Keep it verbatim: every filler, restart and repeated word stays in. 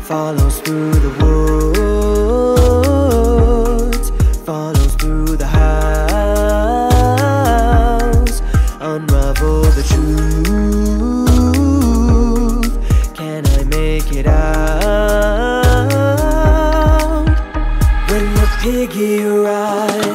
follows through the woods, follows through the house, unravel the truth. Can I make it out? When the piggy arrives